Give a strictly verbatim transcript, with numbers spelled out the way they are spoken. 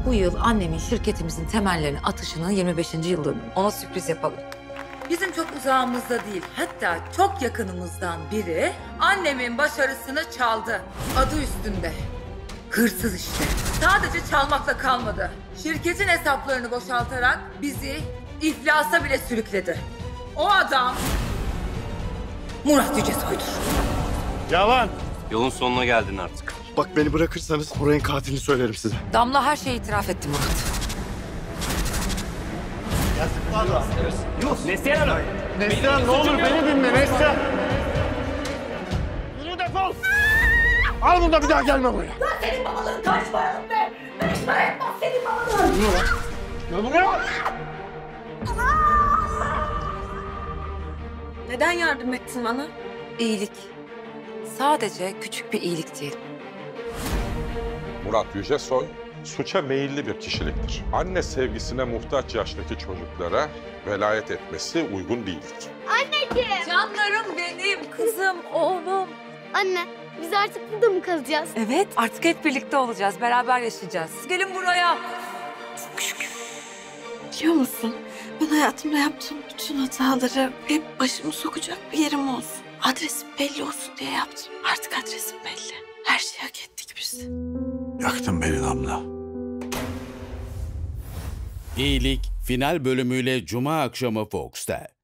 Bu yıl annemin şirketimizin temellerini atışının yirmi beşinci yıl dönümü. Ona sürpriz yapalım. Bizim çok uzağımızda değil, hatta çok yakınımızdan biri annemin başarısını çaldı. Adı üstünde. Hırsız işte. Sadece çalmakla kalmadı. Şirketin hesaplarını boşaltarak bizi iflasa bile sürükledi. O adam Murat Yücesoy'dur. Yalan. Yolun sonuna geldin artık. Bak beni bırakırsanız Koray'ın katilini söylerim size. Damla her şeyi itiraf etti Murat. Neslihan Hanım. Neslihan ne olur beni dinle Neslihan. Yürü defol. Al bunu da bir daha gelme buraya. Lan senin babalığın kaç paralık be? Beş para etmez senin babalığın. Gel buraya. Neden yardım ettin bana? İyilik. Sadece küçük bir iyilik değil. Murat Yücesoy, suça meyilli bir kişiliktir. Anne sevgisine muhtaç yaştaki çocuklara velayet etmesi uygun değildir. Canlarım benim, kızım, oğlum. Anne, biz artık burada mı kalacağız? Evet, artık hep birlikte olacağız, beraber yaşayacağız. Gelin buraya. Biliyor musun? Ben hayatımda yaptığım bütün hataları hep başımı sokacak bir yerim olsun. Adresim belli olsun diye yaptım. Artık adresim belli. Her şeyi hak ettik biz. Yaktın beni Damla. İyilik final bölümüyle Cuma akşamı Fox'ta.